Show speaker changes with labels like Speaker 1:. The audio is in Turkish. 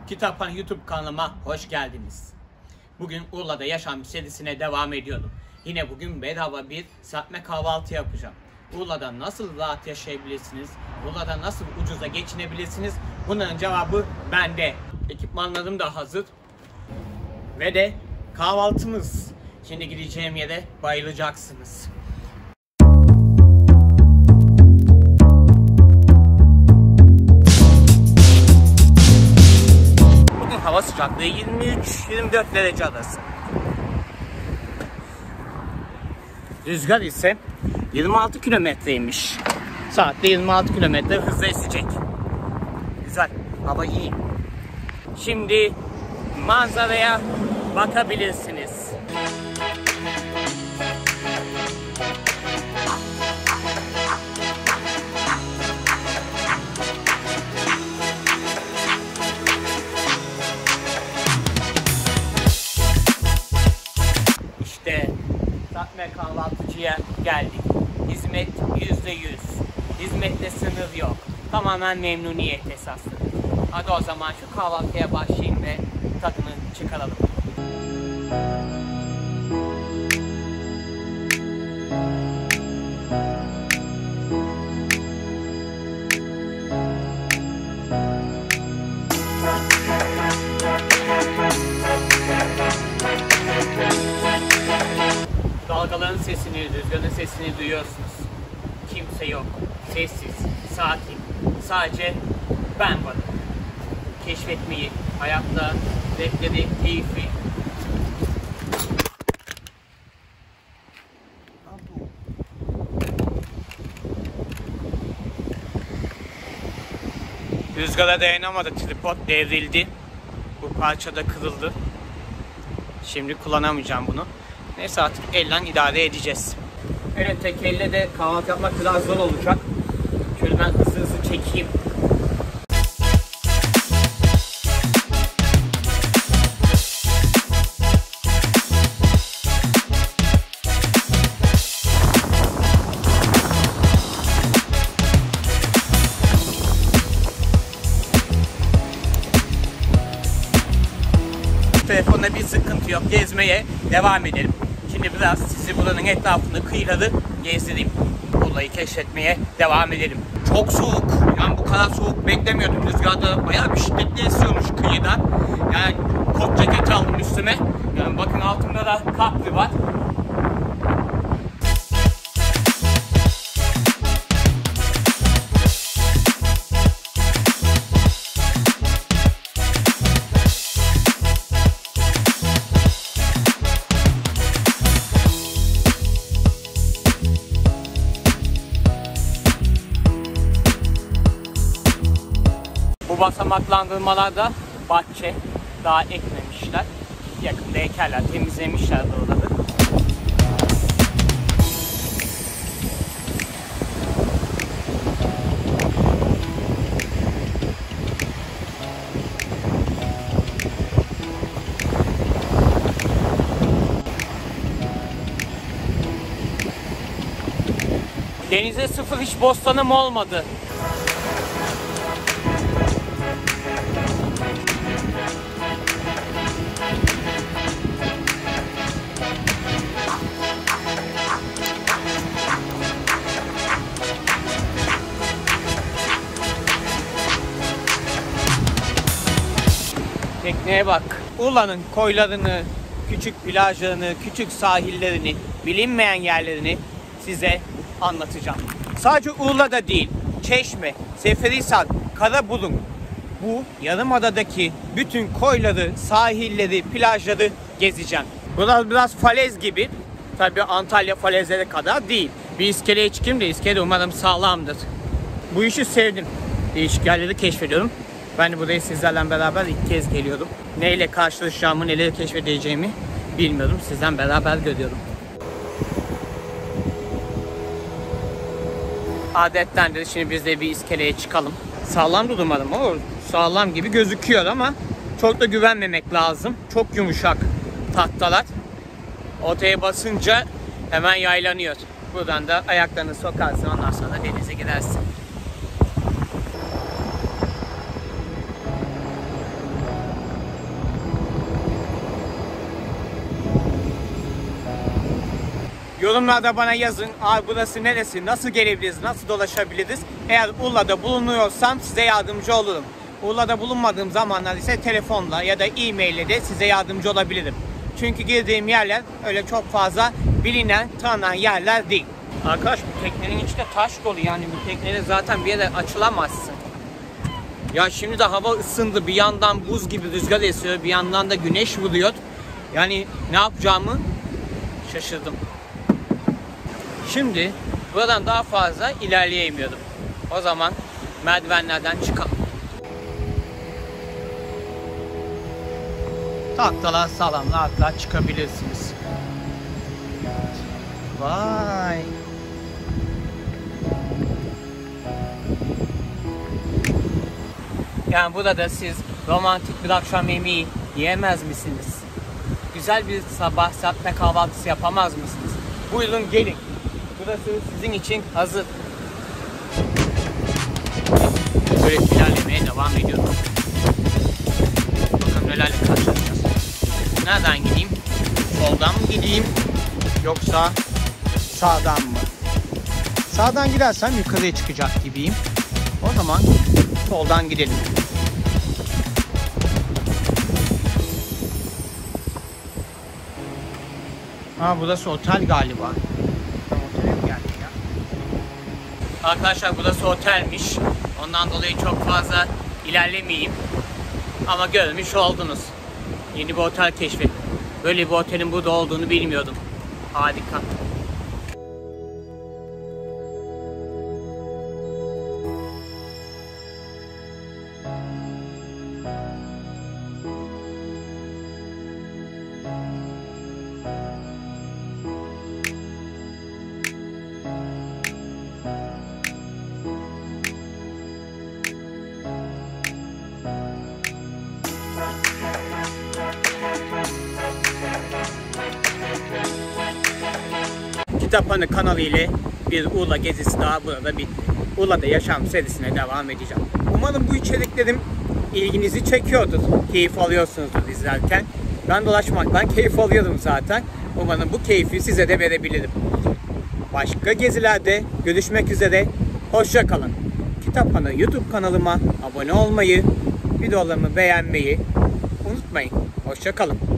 Speaker 1: Kitaphan YouTube kanalıma hoş geldiniz. Bugün Urla'da yaşam serisine devam ediyorum. Yine bugün bedava bir serpme kahvaltı yapacağım. Urla'da nasıl rahat yaşayabilirsiniz? Urla'da nasıl ucuza geçinebilirsiniz? Bunların cevabı bende. Ekipmanlarım da hazır. Ve de kahvaltımız. Şimdi gideceğim yere bayılacaksınız. Hava sıcaklığı 23-24 derece arası. Rüzgar ise 26 kilometreymiş. Saatte 26 kilometre hızla esecek. Güzel, hava iyi. Şimdi manzaraya bakabilirsiniz. Serpme kahvaltıcıya geldik. Hizmet %100. Hizmette sınır yok. Tamamen memnuniyet esaslı. Hadi o zaman şu kahvaltıya başlayayım ve tadını çıkaralım. Dalgaların sesini, rüzgarın sesini duyuyorsunuz. Kimse yok. Sessiz, sakin. Sadece ben varım. Keşfetmeyi, hayatta zevkleri, keyfi. Rüzgara dayanamadı, tripod devrildi. Bu parça da kırıldı. Şimdi kullanamayacağım bunu. Neyse artık elle idare edeceğiz. Evet, tek elle de kahvaltı yapmak biraz zor olacak. Şöyle ben hızlı çekeyim. Telefonda bir sıkıntı yok. Gezmeye devam edelim. Şimdi biraz sizi buranın etrafını, kıyıları gezdireyim. Olayı keşfetmeye devam edelim. Çok soğuk. Yani bu kadar soğuk beklemiyordum. Rüzgarda bayağı bir şiddetli esiyormuş kıyıdan. Yani kot ceketi aldım üstüme. Yani bakın altımda da kaplı var. Bu basamaklandırmalarda bahçe daha ekmemişler. Yakında ekerler, temizlemişler buraları. Denize sıfır hiç bostanım olmadı. Tekneye bak. Urla'nın koylarını, küçük plajlarını, küçük sahillerini, bilinmeyen yerlerini size anlatacağım. Sadece Urla'da değil, Çeşme, Seferihisar, Karaburun, bu yarımadadaki bütün koyları, sahilleri, plajları gezeceğim. Burası biraz falez gibi. Tabii Antalya falezleri kadar değil. Bir iskeleye çıkayım da iskele umarım sağlamdır. Bu işi sevdim. Değişik yerleri keşfediyorum. Ben de buraya sizlerle beraber ilk kez geliyorum. Neyle karşılaşacağımı, neleri keşfedeceğimi bilmiyorum. Sizden beraber görüyorum. Adettendir. Şimdi biz de bir iskeleye çıkalım. Sağlam umarım. O sağlam gibi gözüküyor ama çok da güvenmemek lazım. Çok yumuşak tahtalar. Ortaya basınca hemen yaylanıyor. Buradan da ayaklarını sokarsın, ondan sonra denize girersin. Yorumlarda bana yazın. Abi burası neresi? Nasıl gelebiliriz? Nasıl dolaşabiliriz? Eğer Urla'da bulunuyorsam size yardımcı olurum. Urla'da bulunmadığım zamanlar ise telefonla ya da e-mail de size yardımcı olabilirim. Çünkü girdiğim yerler öyle çok fazla bilinen, tanınan yerler değil. Arkadaş bu teknenin içi de taş dolu, yani bu tekneyle zaten bir yere açılamazsın. Ya şimdi de hava ısındı, bir yandan buz gibi rüzgar esiyor, bir yandan da güneş vuruyor. Yani ne yapacağımı şaşırdım. Şimdi buradan daha fazla ilerleyemiyorum. O zaman merdivenlerden çıkalım. Tahtalar sağlam, rahatla çıkabilirsiniz. Vay. Yani burada siz romantik bir akşam yemeği yiyemez misiniz? Güzel bir sabah serpme kahvaltısı yapamaz mısınız? Buyurun gelin. Burası sizin için hazır. Böyle ilerlemeye devam ediyorum. Bakın nelerle karşılaşacağız. Nereden gideyim? Soldan mı gideyim? Yoksa sağdan mı? Sağdan gidersem yukarıya çıkacak gibiyim. O zaman soldan gidelim. Ha, burası otel galiba. Otele mi geldik ya? Arkadaşlar burası otelmiş. Ondan dolayı çok fazla ilerlemeyeyim. Ama görmüş oldunuz. Yeni bir otel keşfettim. Böyle bir otelin burada olduğunu bilmiyordum. Harika. Kitaphanı kanalı ile bir Urla gezisi daha burada bitti. Urla'da yaşam serisine devam edeceğim. Umarım bu içeriklerim ilginizi çekiyordur. Keyif alıyorsunuzdur izlerken. Ben dolaşmaktan keyif alıyorum zaten. Umarım bu keyfi size de verebilirim. Başka gezilerde görüşmek üzere. Hoşça kalın. Kitaphanı YouTube kanalıma abone olmayı, videolarımı beğenmeyi unutmayın. Hoşça kalın.